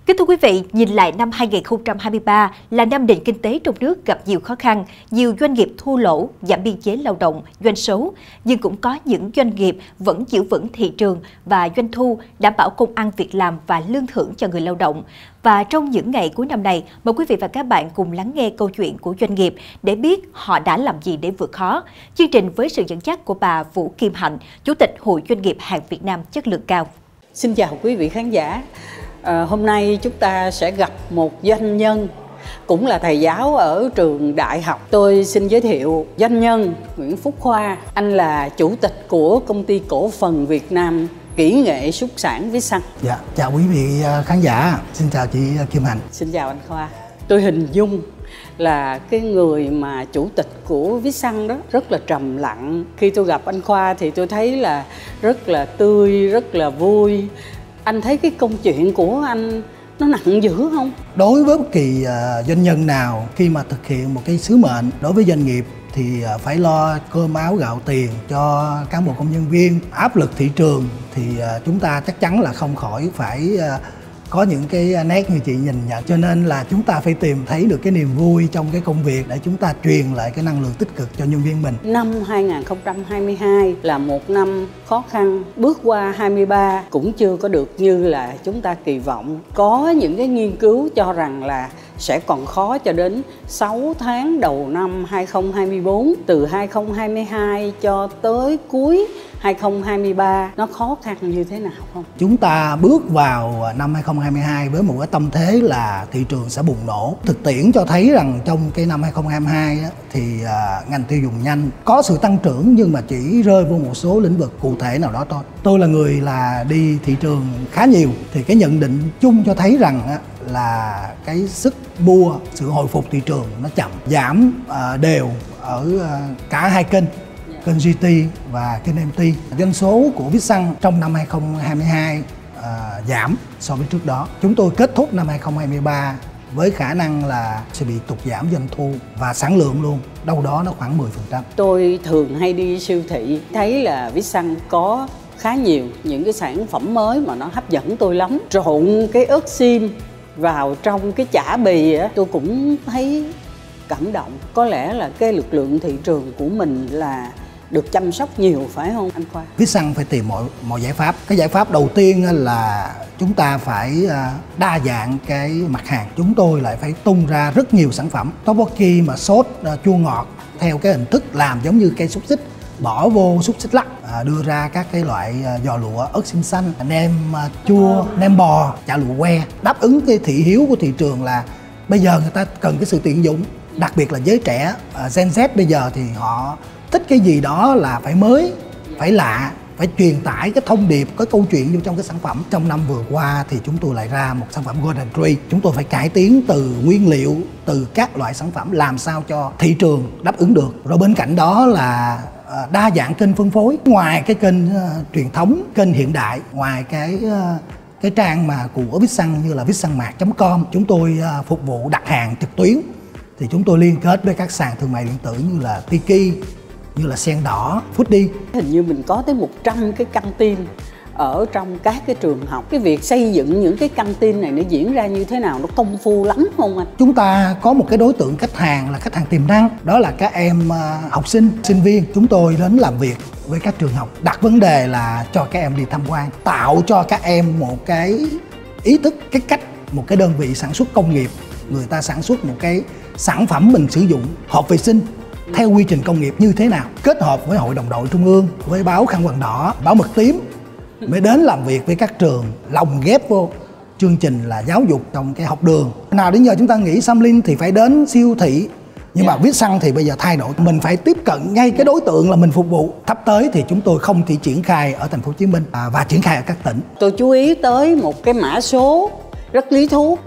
Kính thưa quý vị, nhìn lại năm 2023 là năm nền kinh tế trong nước gặp nhiều khó khăn, nhiều doanh nghiệp thua lỗ, giảm biên chế lao động, doanh số, nhưng cũng có những doanh nghiệp vẫn giữ vững thị trường và doanh thu, đảm bảo công ăn việc làm và lương thưởng cho người lao động. Và trong những ngày cuối năm này, mời quý vị và các bạn cùng lắng nghe câu chuyện của doanh nghiệp để biết họ đã làm gì để vượt khó. Chương trình với sự dẫn dắt của bà Vũ Kim Hạnh, Chủ tịch Hội Doanh nghiệp hàng Việt Nam chất lượng cao. Xin chào quý vị khán giả. Hôm nay chúng ta sẽ gặp một doanh nhân, cũng là thầy giáo ở trường đại học. Tôi xin giới thiệu doanh nhân Nguyễn Phúc Khoa. Anh là chủ tịch của công ty cổ phần Việt Nam Kỹ nghệ Xúc sản Vixxan. Dạ, chào quý vị khán giả. Xin chào chị Kim Hạnh. Xin chào anh Khoa. Tôi hình dung là cái người mà chủ tịch của Vixxan đó rất là trầm lặng. Khi tôi gặp anh Khoa thì tôi thấy là rất là tươi, rất là vui. Anh thấy cái công chuyện của anh nó nặng dữ không? Đối với bất kỳ doanh nhân nào khi mà thực hiện một cái sứ mệnh đối với doanh nghiệp thì phải lo cơm áo gạo tiền cho cán bộ công nhân viên. Áp lực thị trường thì chúng ta chắc chắn là không khỏi phải có những cái nét như chị nhìn nhận, cho nên là chúng ta phải tìm thấy được cái niềm vui trong cái công việc để chúng ta truyền lại cái năng lượng tích cực cho nhân viên mình. Năm 2022 là một năm khó khăn, bước qua 23 cũng chưa có được như là chúng ta kỳ vọng. Có những cái nghiên cứu cho rằng là sẽ còn khó cho đến 6 tháng đầu năm 2024, từ 2022 cho tới cuối 2023 nó khó khăn như thế nào không? Chúng ta bước vào năm 2022 với một cái tâm thế là thị trường sẽ bùng nổ. Thực tiễn cho thấy rằng trong cái năm 2022 thì ngành tiêu dùng nhanh có sự tăng trưởng nhưng mà chỉ rơi vô một số lĩnh vực cụ thể nào đó thôi. Tôi là người đi thị trường khá nhiều thì cái nhận định chung cho thấy rằng là cái sức mua, sự hồi phục thị trường nó chậm, giảm đều ở cả hai kênh GT và kênh MT. Doanh số của Vixxan trong năm 2022 giảm so với trước đó. Chúng tôi kết thúc năm 2023 với khả năng là sẽ bị tụt giảm doanh thu và sản lượng luôn, đâu đó nó khoảng 10%. Tôi thường hay đi siêu thị, thấy là Vixxan có khá nhiều những cái sản phẩm mới mà nó hấp dẫn tôi lắm. Trộn cái ớt xiêm vào trong cái chả bì á, tôi cũng thấy cảm động. Có lẽ là cái lực lượng thị trường của mình là được chăm sóc nhiều, phải không anh Khoa? Vixxan phải tìm mọi giải pháp. Cái giải pháp đầu tiên là chúng ta phải đa dạng cái mặt hàng. Chúng tôi lại phải tung ra rất nhiều sản phẩm tteokbokki mà sốt chua ngọt theo cái hình thức làm giống như cây xúc xích, bỏ vô xúc xích lắc, đưa ra các cái loại giò lụa, ớt xiêm xanh, nem chua, nem bò, chả lụa que, đáp ứng cái thị hiếu của thị trường là bây giờ người ta cần cái sự tiện dụng, đặc biệt là giới trẻ Gen Z bây giờ thì họ thích cái gì đó là phải mới, phải lạ, phải truyền tải cái thông điệp, cái câu chuyện vô trong cái sản phẩm. Trong năm vừa qua thì chúng tôi lại ra một sản phẩm Golden Tree. Chúng tôi phải cải tiến từ nguyên liệu, từ các loại sản phẩm làm sao cho thị trường đáp ứng được. Rồi bên cạnh đó là đa dạng kênh phân phối. Ngoài cái kênh truyền thống, kênh hiện đại, ngoài cái trang mà của Vixxan như là vixxanmart.com, chúng tôi phục vụ đặt hàng trực tuyến. Thì chúng tôi liên kết với các sàn thương mại điện tử như là Tiki, như là Sen Đỏ, Foodie. Hình như mình có tới 100 cái căng tin ở trong các cái trường học. Cái việc xây dựng những cái căng tin này nó diễn ra như thế nào, nó công phu lắm không anh? Chúng ta có một cái đối tượng khách hàng là khách hàng tiềm năng, đó là các em học sinh, sinh viên. Chúng tôi đến làm việc với các trường học, đặt vấn đề là cho các em đi tham quan, tạo cho các em một cái ý thức, cái cách một cái đơn vị sản xuất công nghiệp, người ta sản xuất một cái sản phẩm mình sử dụng hợp vệ sinh theo quy trình công nghiệp như thế nào, kết hợp với Hội đồng đội Trung ương, với báo Khăn Quàng Đỏ, báo Mực Tím, mới đến làm việc với các trường, lồng ghép vô chương trình là giáo dục trong cái học đường. Nào đến giờ chúng ta nghĩ Samlin thì phải đến siêu thị, nhưng mà Vixxan thì bây giờ thay đổi, mình phải tiếp cận ngay cái đối tượng là mình phục vụ. Sắp tới thì chúng tôi không chỉ triển khai ở thành phố Hồ Chí Minh và triển khai ở các tỉnh. Tôi chú ý tới một cái mã số rất lý thú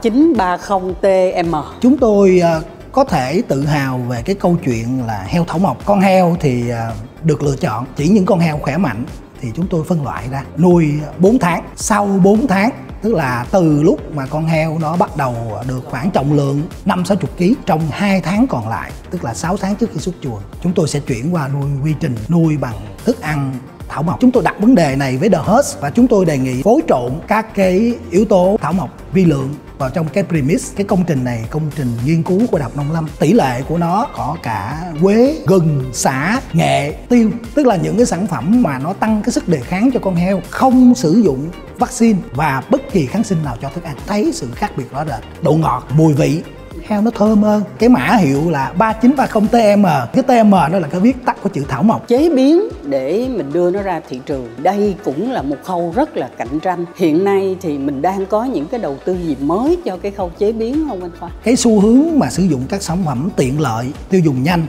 3930TM. Chúng tôi có thể tự hào về cái câu chuyện là heo thảo mộc. Con heo thì được lựa chọn chỉ những con heo khỏe mạnh thì chúng tôi phân loại ra nuôi 4 tháng. Sau 4 tháng, tức là từ lúc mà con heo nó bắt đầu được khoảng trọng lượng 50-60 kg, trong 2 tháng còn lại, tức là 6 tháng trước khi xuất chuồng, chúng tôi sẽ chuyển qua nuôi quy trình nuôi bằng thức ăn thảo mộc. Chúng tôi đặt vấn đề này với The Husk và chúng tôi đề nghị phối trộn các cái yếu tố thảo mộc vi lượng vào trong cái premise. Cái công trình này công trình nghiên cứu của Đại học Nông Lâm. Tỷ lệ của nó có cả quế, gừng, sả, nghệ, tiêu, tức là những cái sản phẩm mà nó tăng cái sức đề kháng cho con heo, không sử dụng vaccine và bất kỳ kháng sinh nào cho thức ăn. Thấy sự khác biệt rõ rệt. Độ ngọt, mùi vị heo nó thơm hơn. Cái mã hiệu là 3930TM. Cái TM nó là cái viết tắt của chữ thảo mộc. Chế biến để mình đưa nó ra thị trường, đây cũng là một khâu rất là cạnh tranh. Hiện nay thì mình đang có những cái đầu tư gì mới cho cái khâu chế biến không anh Khoa? Cái xu hướng mà sử dụng các sản phẩm tiện lợi, tiêu dùng nhanh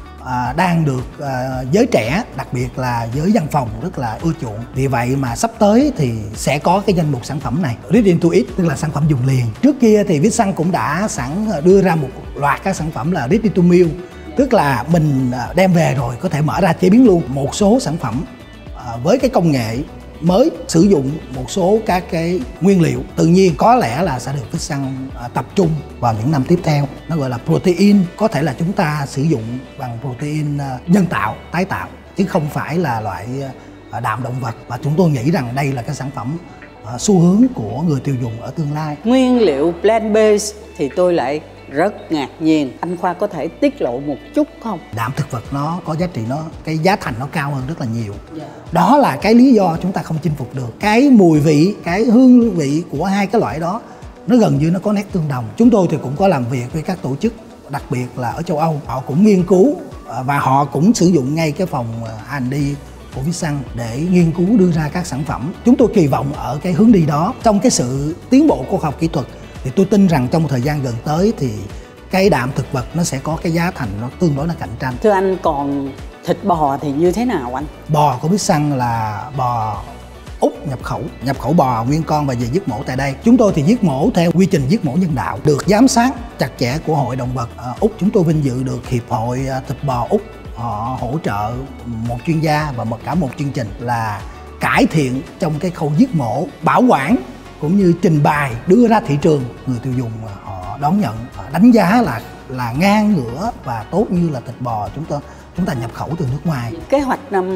đang được giới trẻ, đặc biệt là giới văn phòng rất là ưa chuộng. Vì vậy mà sắp tới thì sẽ có cái danh mục sản phẩm này, Ready to Eat, tức là sản phẩm dùng liền. Trước kia thì Vietsun cũng đã đưa ra một loạt các sản phẩm là Ready to Meal, tức là mình đem về rồi có thể mở ra chế biến luôn. Một số sản phẩm với cái công nghệ mới sử dụng một số các cái nguyên liệu tự nhiên có lẽ là sẽ được Vietsun tập trung vào những năm tiếp theo. Nó gọi là protein, có thể là chúng ta sử dụng bằng protein nhân tạo, tái tạo, chứ không phải là loại đạm động vật. Và chúng tôi nghĩ rằng đây là cái sản phẩm xu hướng của người tiêu dùng ở tương lai. Nguyên liệu plant-based thì tôi lại rất ngạc nhiên. Anh Khoa có thể tiết lộ một chút không? Đạm thực vật nó có giá trị, cái giá thành nó cao hơn rất là nhiều. Đó là cái lý do chúng ta không chinh phục được. Cái mùi vị, cái hương vị của hai cái loại đó nó gần như nó có nét tương đồng. Chúng tôi thì cũng có làm việc với các tổ chức, đặc biệt là ở châu Âu. Họ cũng nghiên cứu và họ cũng sử dụng ngay cái phòng R&D của Vietsun để nghiên cứu đưa ra các sản phẩm. Chúng tôi kỳ vọng ở cái hướng đi đó. Trong cái sự tiến bộ của khoa học kỹ thuật thì tôi tin rằng trong một thời gian gần tới thì cái đạm thực vật nó sẽ có cái giá thành nó tương đối là cạnh tranh. Thưa anh, còn thịt bò thì như thế nào anh? Bò của Vietsun là bò Úc nhập khẩu bò nguyên con và về giết mổ tại đây. Chúng tôi thì giết mổ theo quy trình giết mổ nhân đạo, được giám sát chặt chẽ của Hội Động vật Úc. Chúng tôi vinh dự được Hiệp hội Thịt bò Úc họ hỗ trợ một chuyên gia và cả một chương trình là cải thiện trong cái khâu giết mổ, bảo quản cũng như trình bày đưa ra thị trường. Người tiêu dùng họ đón nhận, họ đánh giá là ngang ngửa và tốt như là thịt bò chúng ta nhập khẩu từ nước ngoài. Kế hoạch năm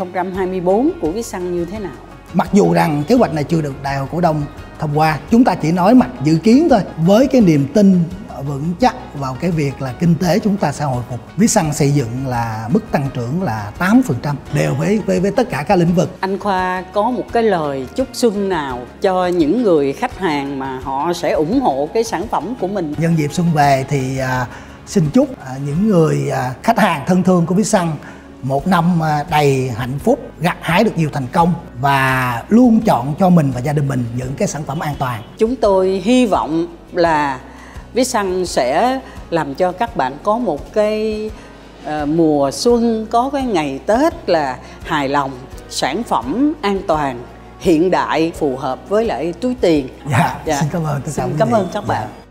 2024 của Vietsun như thế nào? Mặc dù rằng kế hoạch này chưa được Đại hội cổ đông thông qua, chúng ta chỉ nói mặt dự kiến thôi, với cái niềm tin vững chắc vào cái việc là kinh tế chúng ta sẽ hồi phục. Vietsun xây dựng là mức tăng trưởng là 8% đều với tất cả các lĩnh vực. Anh Khoa có một cái lời chúc xuân nào cho những người khách hàng mà họ sẽ ủng hộ cái sản phẩm của mình? Nhân dịp xuân về thì xin chúc những người khách hàng thân thương của Vietsun một năm đầy hạnh phúc, gặt hái được nhiều thành công và luôn chọn cho mình và gia đình mình những cái sản phẩm an toàn. Chúng tôi hy vọng là Vietsun sẽ làm cho các bạn có một cái mùa xuân, có cái ngày Tết là hài lòng, sản phẩm an toàn, hiện đại, phù hợp với lại túi tiền. Xin cảm ơn tất cả Xin cảm ơn các bạn.